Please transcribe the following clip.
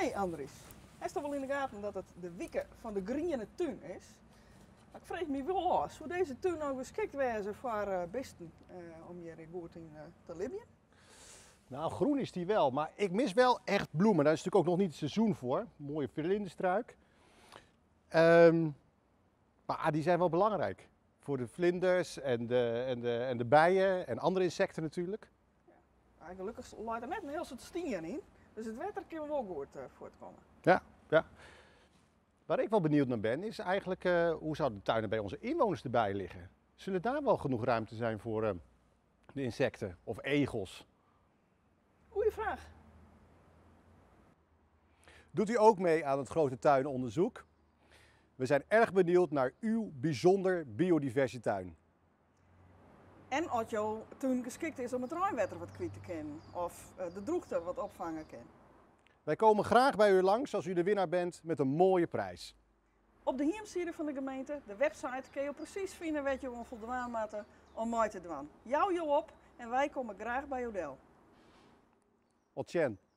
Hey Andries, hij is toch wel in de gaten dat het de wieken van de groene tuin is? Maar ik vraag me wel af, hoe deze tuin nou geschikt wezen voor besten om hier goed in te leven? Nou, groen is die wel, maar ik mis wel echt bloemen. Daar is natuurlijk ook nog niet het seizoen voor. Mooie vlinderstruik. Maar die zijn wel belangrijk. Voor de vlinders en de bijen en andere insecten natuurlijk. Ja, gelukkig laat er net een heel soort stien in, dus het water kan wel goed voortkomen. Ja, ja. Waar ik wel benieuwd naar ben, is eigenlijk hoe zouden de tuinen bij onze inwoners erbij liggen? Zullen daar wel genoeg ruimte zijn voor de insecten of egels? Goeie vraag. Doet u ook mee aan het grote tuinonderzoek? We zijn erg benieuwd naar uw bijzonder biodiverse tuin. En als jouw tuin geschikt is om het regenwater wat kwijt te kennen, of de droogte wat opvangen kan. Wij komen graag bij u langs als u de winnaar bent met een mooie prijs. Op de heemside van de gemeente, de website, kun je precies vinden wat je om voldaan moet om mooi te doen. Jou op en wij komen graag bij jou del. Otjen.